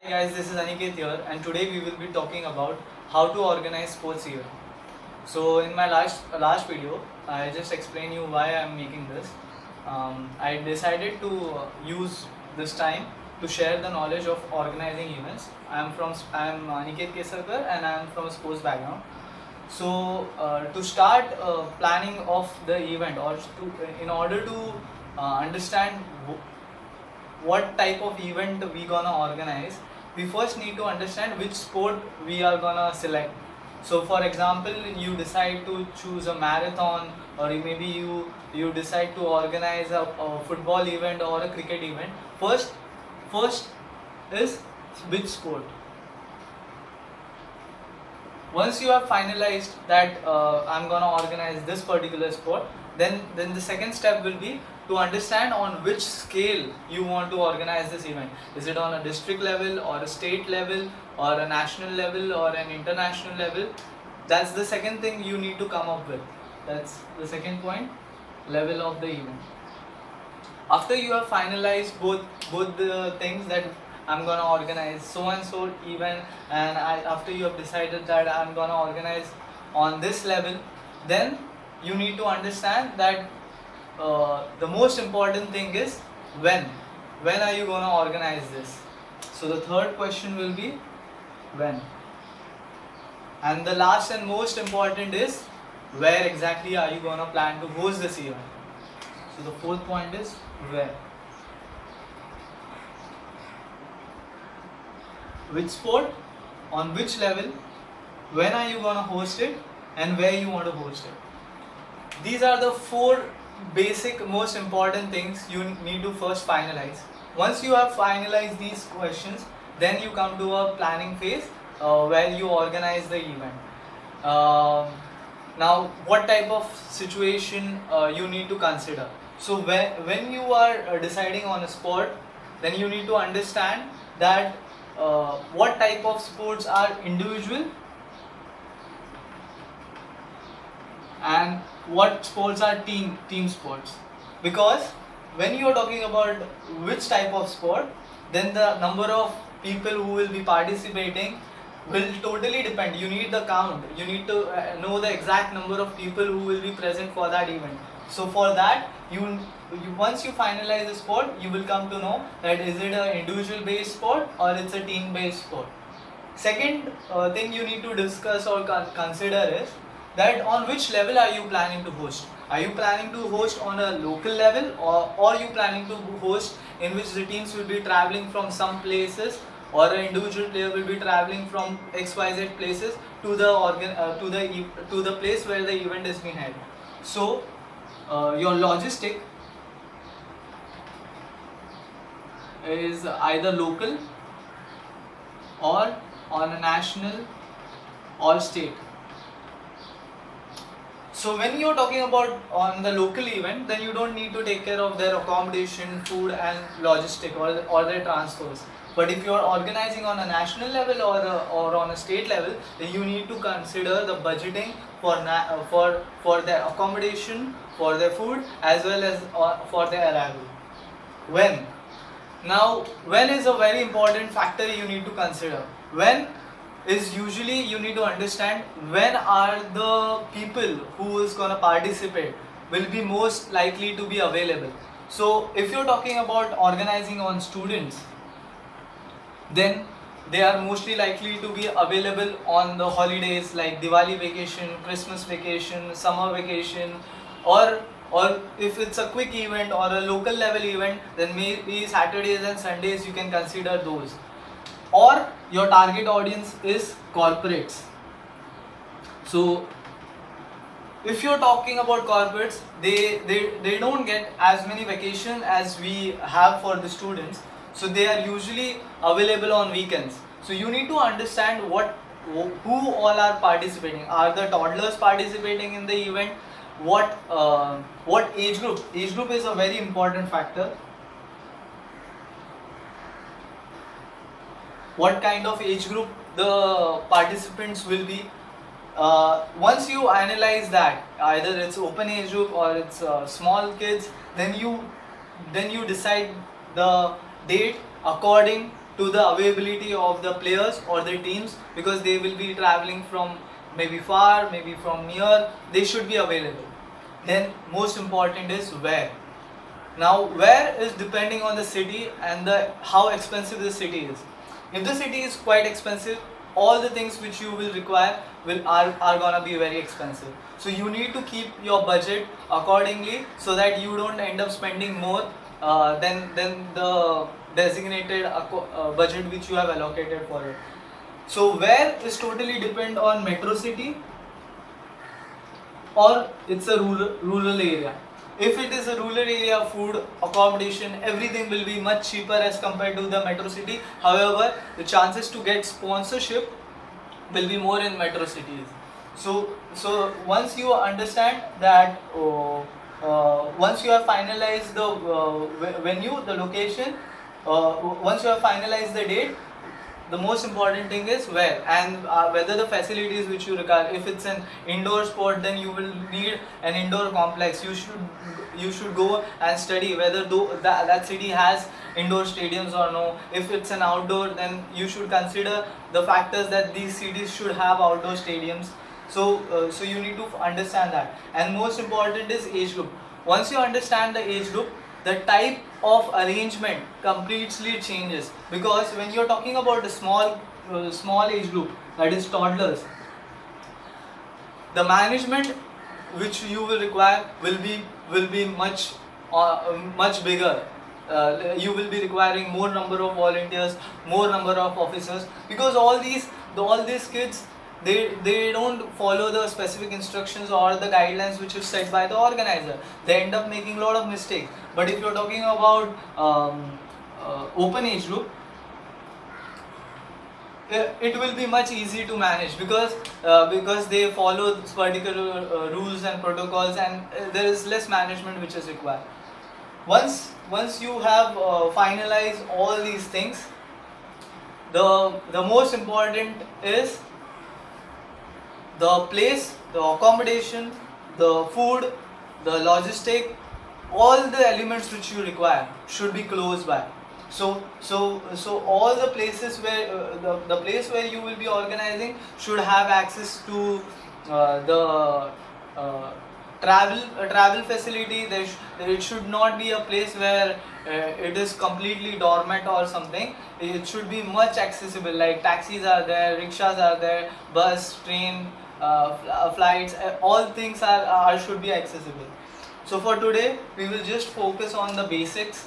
Hi guys, this is Aniketh here, and today we will be talking about how to organize sports event. So in my last video, I just explained you why I am making this. I decided to use this time to share the knowledge of organizing events. I am Aniketh Kesarkar, and I am from a sports background. So to start planning of the event, or in order to understand what type of event we gonna organize, we first need to understand which sport we are gonna select. So for example, you decide to choose a marathon, or maybe you decide to organize a football event or a cricket event. First is which sport. Once you have finalized that I'm gonna organize this particular sport, then the second step will be to understand on which scale you want to organize this event. Is it on a district level, or a state level, or a national level, or an international level? That's the second thing you need to come up with. That's the second point, level of the event. After you have finalized both the things, that I'm gonna organize so and so event, and after you have decided that I'm gonna organize on this level, then you need to understand that the most important thing is when are you gonna organize this. So the third question will be when, and the last and most important is where exactly are you gonna plan to host this event. So the fourth point is where. Which sport, on which level, when are you gonna host it, and where you want to host it. These are the four basic most important things you need to first finalize. Once you have finalized these questions, then you come to a planning phase where you organize the event. Now what type of situation you need to consider. So when you are deciding on a sport, then you need to understand that what type of sports are individual and what sports are team sports. Because when you are talking about which type of sport, then the number of people who will be participating will totally depend. You need the count, you need to know the exact number of people who will be present for that event. So for that, once you finalize the sport, you will come to know that is it an individual based sport or it's a team based sport. Second thing you need to discuss or consider is that on which level are you planning to host. Are you planning to host on a local level, or are you planning to host in which the teams will be traveling from some places, or an individual player will be traveling from XYZ places to the place where the event is being held. So your logistic is either local or on a national or state. So when you're talking about on the local event, then you don't need to take care of their accommodation, food and logistic, or their transfers. But if you're organizing on a national level or on a state level, then you need to consider the budgeting for their accommodation, for their food, as well as for their arrival. When? Now, when is a very important factor you need to consider. When is usually you need to understand when are the people who is gonna participate will be most likely to be available. So if you're talking about organizing on students, then they are mostly likely to be available on the holidays like Diwali vacation, Christmas vacation, summer vacation, or if it's a quick event or a local level event, then maybe Saturdays and Sundays you can consider those. Or your target audience is corporates. So if you're talking about corporates, they don't get as many vacation as we have for the students. So they are usually available on weekends. So you need to understand who all are participating. Are the toddlers participating in the event? What age group? Age group is a very important factor. What kind of age group the participants will be. Once you analyze that, either it's open age group or it's small kids, then you decide the date according to the availability of the players or the teams, because they will be traveling from maybe far, maybe from near. They should be available. Then most important is where. Now where is depending on the city and the how expensive the city is. If the city is quite expensive, all the things which you will require are gonna be very expensive. So you need to keep your budget accordingly so that you don't end up spending more than the designated budget which you have allocated for it. So where is totally depend on metro city or it's a rural area. If it is a rural area, food, accommodation, everything will be much cheaper as compared to the metro city. However, the chances to get sponsorship will be more in metro cities. So once you understand that, once you have finalized the venue, the location, once you have finalized the date, the most important thing is where and whether the facilities which you require. If it's an indoor sport, then you will need an indoor complex. You should go and study whether that city has indoor stadiums or no. If it's an outdoor, then you should consider the factors that these cities should have outdoor stadiums. So you need to understand that. And most important is age group. Once you understand the age group, the type of arrangement completely changes, because when you're talking about a small age group, that is toddlers, the management which you will require will be much bigger. You will be requiring more number of volunteers, more number of officers, because all these kids, they don't follow the specific instructions or the guidelines which is set by the organizer. They end up making a lot of mistakes. But if you're talking about open age group, it will be much easy to manage, because they follow particular rules and protocols, and there is less management which is required. Once you have finalized all these things, the most important is the place, the accommodation, the food, the logistic, all the elements which you require should be close by. So all the places where the place where you will be organizing should have access to the travel facility. It should not be a place where it is completely dormant or something. It should be much accessible, like taxis are there, rickshaws are there, bus, train, flights, all things should be accessible. So for today we will just focus on the basics.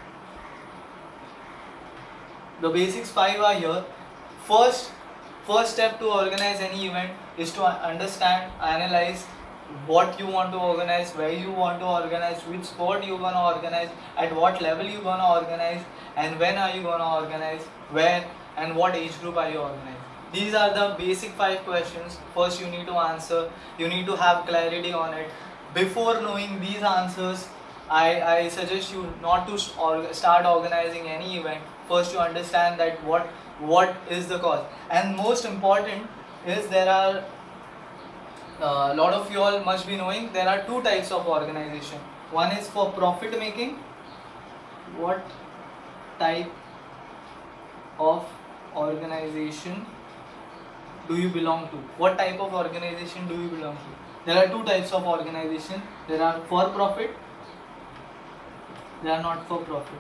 The basics 5 are here. First step to organize any event is to understand, analyze what you want to organize, where you want to organize, which sport you want to organize, at what level you want to organize, and when are you going to organize, where and what age group are you organizing. These are the basic 5 questions. First you need to answer, you need to have clarity on it. Before knowing these answers, I suggest you not to start organizing any event. First you understand that what is the cause. And most important is, there are a lot of you all must be knowing, there are 2 types of organization. One is for profit making. What type of organization do you belong to? What type of organization do you belong to? There are 2 types of organization. There are for profit, they are not for profit.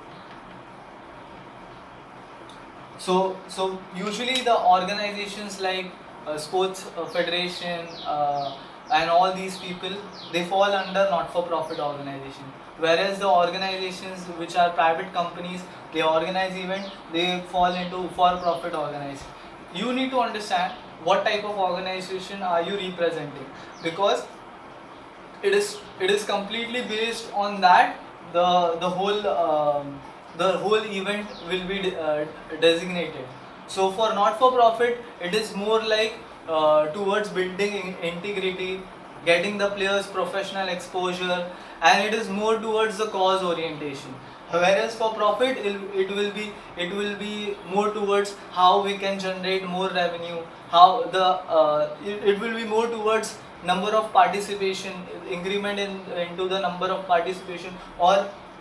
So usually the organizations like sports federation and all these people, they fall under not for profit organization. Whereas the organizations which are private companies, they organize event, they fall into for profit organization. You need to understand what type of organization are you representing, because it is completely based on that the whole event will be designated. So for not for profit, it is more like towards building integrity, getting the players professional exposure, and it is more towards the cause orientation. Whereas for profit, it will be more towards how we can generate more revenue, how it will be more towards number of participation, increment into the number of participation, or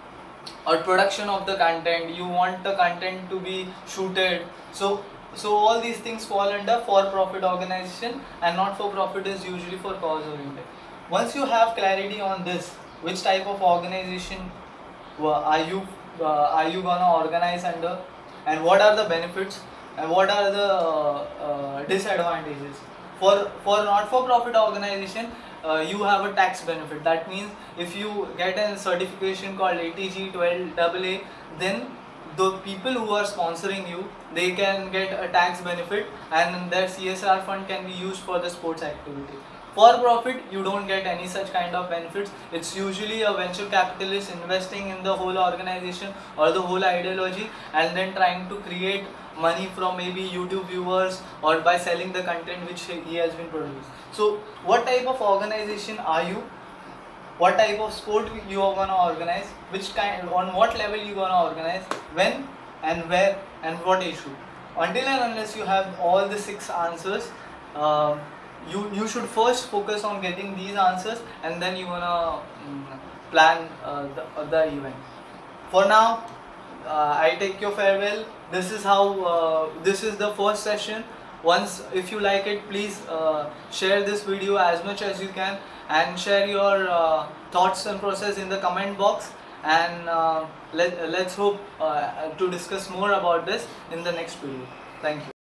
or production of the content, you want the content to be shooted. So all these things fall under for profit organization, and not for profit is usually for cause oriented. Once you have clarity on this, which type of organization are you gonna organize under, and what are the benefits and what are the disadvantages. For not for profit organization, you have a tax benefit. That means if you get a certification called ATG 12AA, then the people who are sponsoring you, they can get a tax benefit, and their CSR fund can be used for the sports activity. For profit, you don't get any such kind of benefits. It's usually a venture capitalist investing in the whole organization or the whole ideology, and then trying to create money from maybe YouTube viewers or by selling the content which he has been produced. So what type of organization are you? What type of sport you are gonna organize? Which kind, on what level you gonna organize? When and where and what issue? Until and unless you have all the 6 answers, you should first focus on getting these answers, and then you wanna plan the event. For now, I take your farewell. This is how this is the first session. Once, if you like it, please share this video as much as you can, and share your thoughts and process in the comment box, and let's hope to discuss more about this in the next video. Thank you.